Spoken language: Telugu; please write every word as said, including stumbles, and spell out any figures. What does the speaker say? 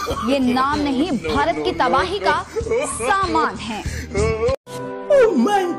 ये नाम नहीं, भारत की तबाही का सामान है। Oh my